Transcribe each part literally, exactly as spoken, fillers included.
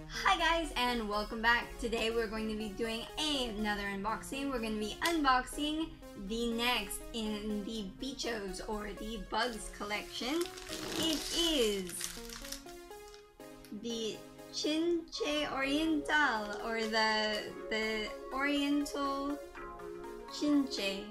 Hi guys, and welcome back. Today we're going to be doing another unboxing. We're going to be unboxing the next in the Bichos or the Bugs collection. It is the Chinche Oriental, or the the Oriental Chinche.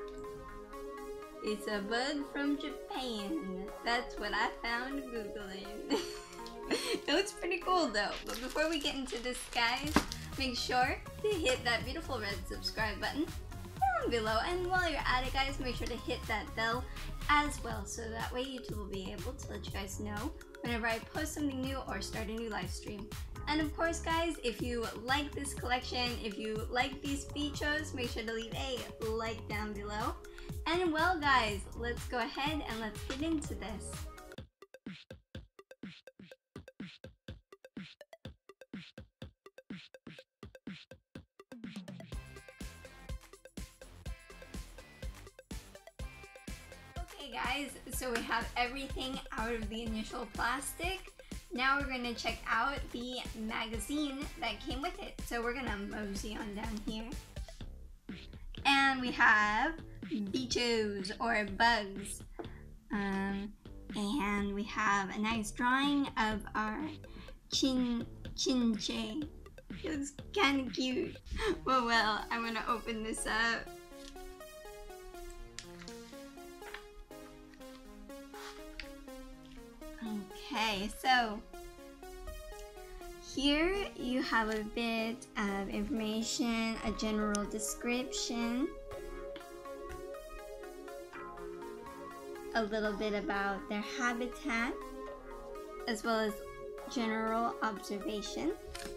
It's a bug from Japan. That's what I found Googling. It looks pretty cool though. But before we get into this, guys, make sure to hit that beautiful red subscribe button down below. And while you're at it, guys, make sure to hit that bell as well, so that way YouTube will be able to let you guys know whenever I post something new or start a new live stream. And of course, guys, if you like this collection, if you like these Bichos, make sure to leave a like down below. And well, guys, let's go ahead and let's get into this. Okay guys, so we have everything out of the initial plastic. Now we're going to check out the magazine that came with it. So we're going to mosey on down here. And we have Bichos or Bugs. Um, and we have a nice drawing of our Chin Chinche. It looks kind of cute. Well, well, I'm going to open this up. Okay, so here you have a bit of information, a general description, a little bit about their habitat, as well as general observation.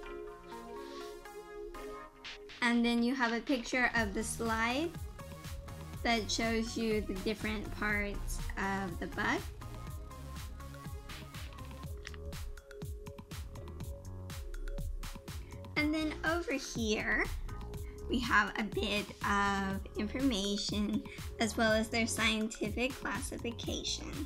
And then you have a picture of the slide that shows you the different parts of the bug. And then over here, we have a bit of information as well as their scientific classification.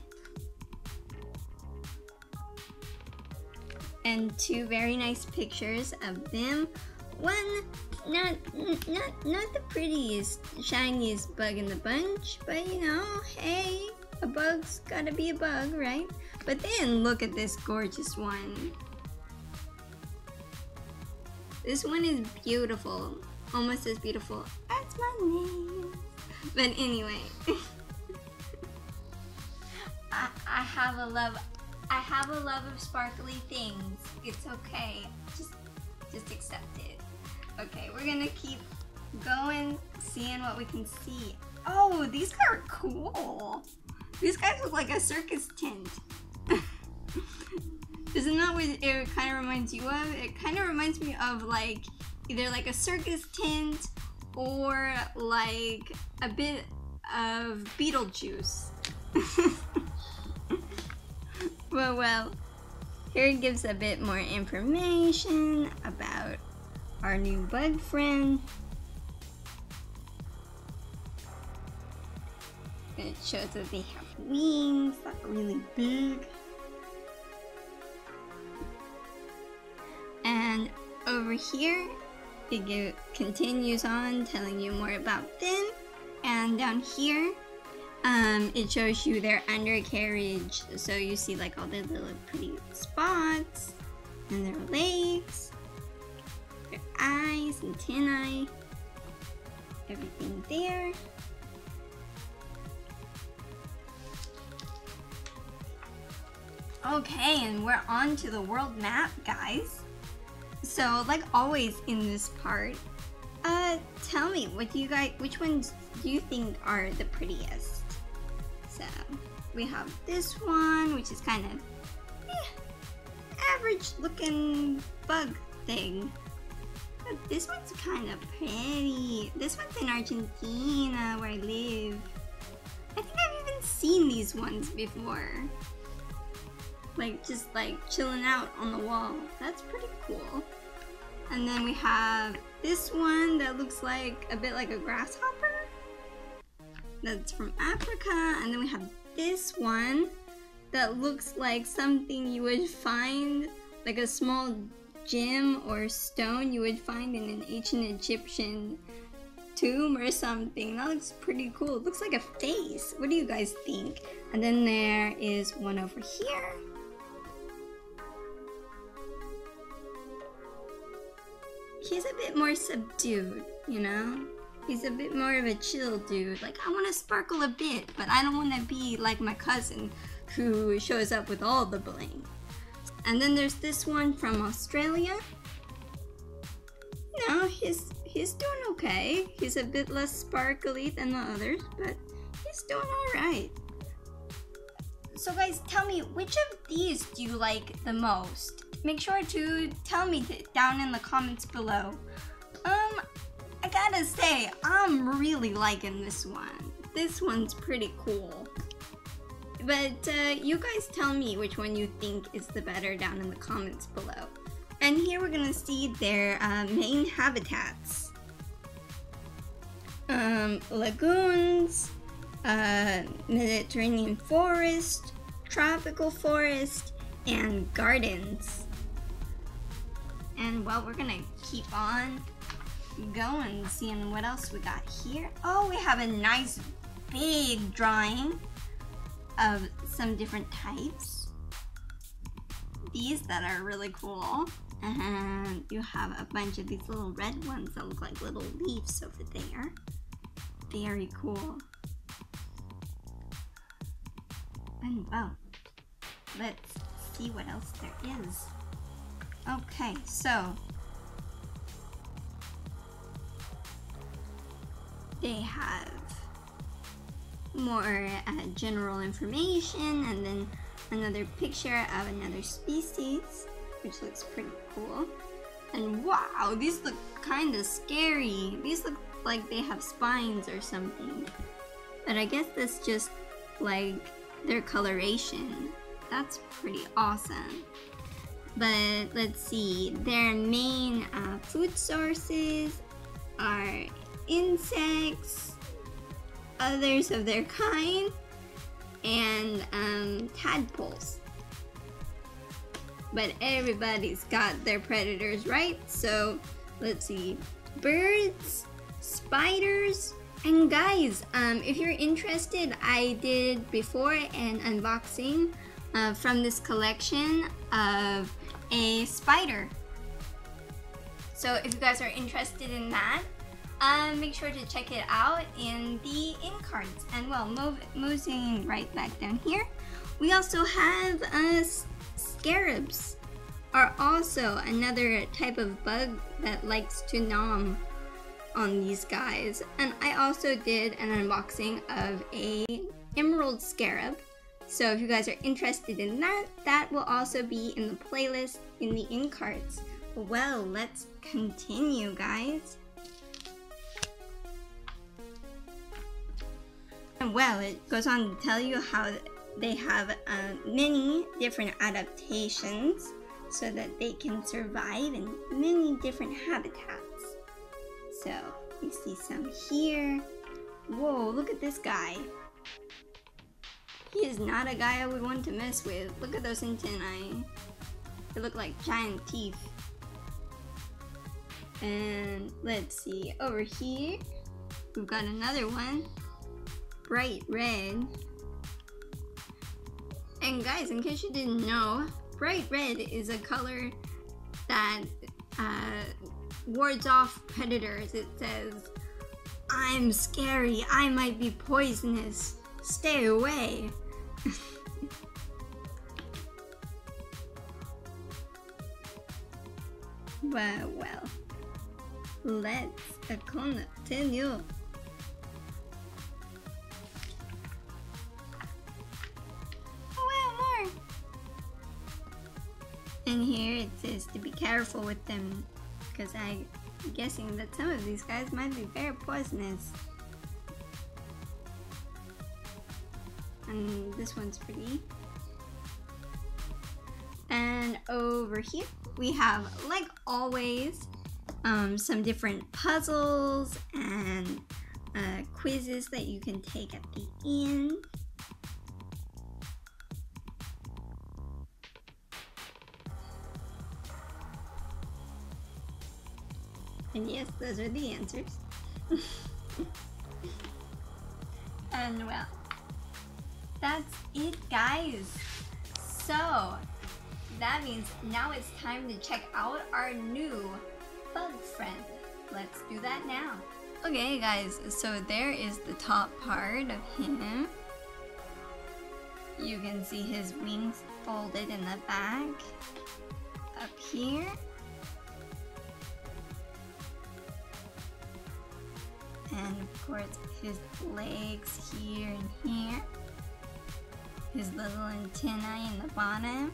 And two very nice pictures of them. One, not, not, not the prettiest, shiniest bug in the bunch, but you know, hey, a bug's gotta be a bug, right? But then look at this gorgeous one. This one is beautiful, almost as beautiful as my name. But anyway, I, I have a love, I have a love of sparkly things. It's okay, just, just accept it. Okay, we're gonna keep going, seeing what we can see. Oh, these guys are cool. These guys look like a circus tent. Isn't that what it kind of reminds you of? It kind of reminds me of like either like a circus tent or like a bit of Beetlejuice. Well, well, here it gives a bit more information about our new bug friend. It shows that they have wings that are really big. And over here, it go, continues on telling you more about them. And down here, um, it shows you their undercarriage. So you see like all the little pretty spots and their legs, their eyes, antennae, everything there. Okay, and we're on to the world map, guys. So, like always in this part, uh, tell me, what do you guys, which ones do you think are the prettiest? So, we have this one, which is kind of eh, average looking bug thing. But this one's kind of pretty. This one's in Argentina, where I live. I think I've even seen these ones before. Like, just like chilling out on the wall. That's pretty cool. And then we have this one that looks like a bit like a grasshopper. That's from Africa. And then we have this one that looks like something you would find, like a small gem or stone you would find in an ancient Egyptian tomb or something. That looks pretty cool. It looks like a face. What do you guys think? And then there is one over here. He's a bit more subdued, you know? He's a bit more of a chill dude. Like, I want to sparkle a bit, but I don't want to be like my cousin who shows up with all the bling. And then there's this one from Australia. No, he's he's doing okay. He's a bit less sparkly than the others, but he's doing alright. So guys, tell me, which of these do you like the most? Make sure to tell me down in the comments below. Um, I gotta say, I'm really liking this one. This one's pretty cool. But uh, you guys tell me which one you think is the better down in the comments below. And here we're gonna see their uh, main habitats. Um, lagoons, uh, Mediterranean forest, tropical forest, and gardens. And well, we're gonna keep on going, seeing what else we got here. Oh, we have a nice big drawing of some different types. These that are really cool. And you have a bunch of these little red ones that look like little leaves over there. Very cool. And well, let's see what else there is. Okay, so they have more uh, general information, and then another picture of another species, which looks pretty cool. And wow, these look kind of scary. These look like they have spines or something. But I guess that's just like their coloration. That's pretty awesome. But let's see, their main uh, food sources are insects, others of their kind, and um, tadpoles. But everybody's got their predators, right? So let's see, birds, spiders, and guys, um, if you're interested, I did before an unboxing uh, from this collection of a spider. So if you guys are interested in that, Um, make sure to check it out in the in cards. And well, move, moving right back down here, we also have uh, scarabs, are also another type of bug that likes to nom on these guys. And I also did an unboxing of a emerald scarab. So if you guys are interested in that, that will also be in the playlist in the in cards. Well, let's continue, guys. Well, it goes on to tell you how they have uh, many different adaptations so that they can survive in many different habitats. So, you see some here. Whoa, look at this guy. He is not a guy I would want to mess with. Look at those antennae. They look like giant teeth. And let's see, over here, we've got another one. Bright red. And guys, in case you didn't know, bright red is a color that uh, wards off predators. It says, I'm scary, I might be poisonous, stay away. Well, well, let's continue. And here it says to be careful with them, because I'm guessing that some of these guys might be very poisonous. And this one's pretty. And over here we have, like always, um, some different puzzles and uh, quizzes that you can take at the end. And yes, those are the answers. And well, that's it, guys. So that means now it's time to check out our new bug friend. Let's do that now. Okay guys, so there is the top part of him. You can see his wings folded in the back up here. And of course his legs here and here. His little antennae in the bottom.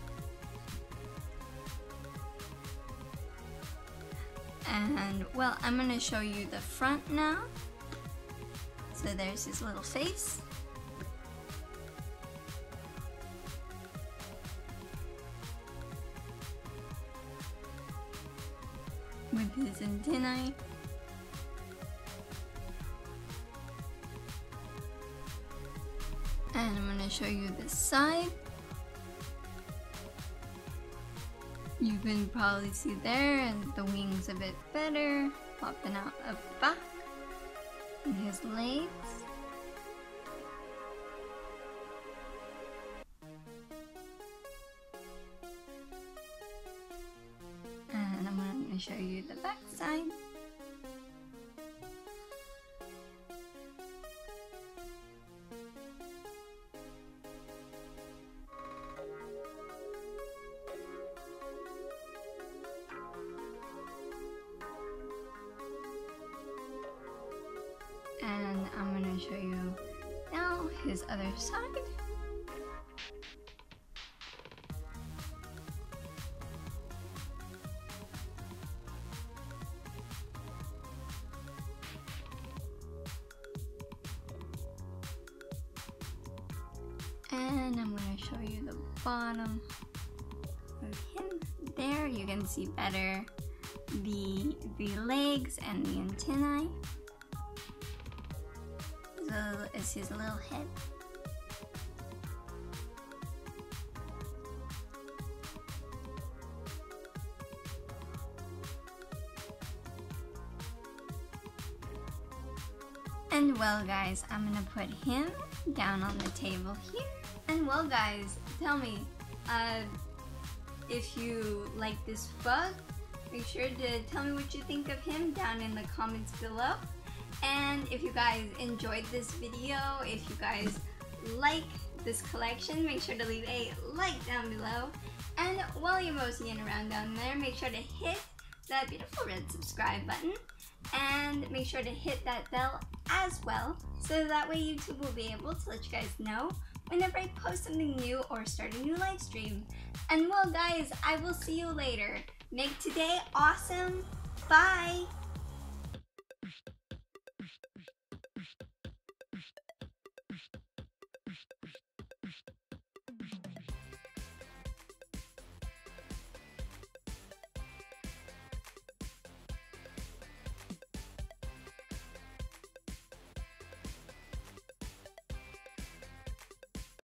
And well, I'm gonna show you the front now. So there's his little face. With his antennae. And I'm gonna show you this side. You can probably see there, and the wings a bit better, popping out of the back, and his legs. And I'm going to show you the back side. And I'm gonna show you now his other side. And I'm gonna show you the bottom of him. There you can see better the the legs and the antennae. So it's his little head. And well guys, I'm gonna put him down on the table here. And well guys, tell me, uh, if you like this bug, make sure to tell me what you think of him down in the comments below. And if you guys enjoyed this video, if you guys like this collection, make sure to leave a like down below. And while you're moseying around down there, make sure to hit that beautiful red subscribe button. And make sure to hit that bell as well, so that way YouTube will be able to let you guys know whenever I post something new or start a new live stream. And well guys, I will see you later. Make today awesome. Bye!